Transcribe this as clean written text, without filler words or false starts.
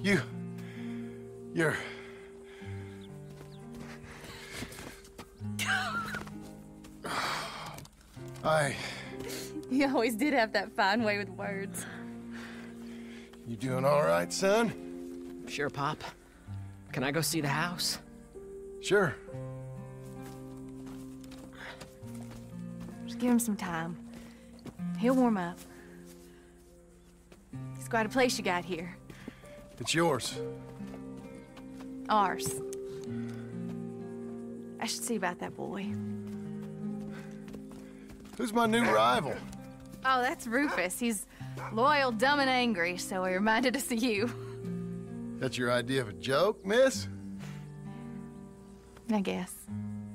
You're... You always did have that fine way with words. You doing all right, son? Sure, Pop. Can I go see the house? Sure. Just give him some time. He'll warm up. It's quite a place you got here. It's yours. Ours. I should see about that boy. Who's my new rival? Oh, that's Rufus. He's loyal, dumb, and angry, so he reminded us of you. That's your idea of a joke, miss? I guess.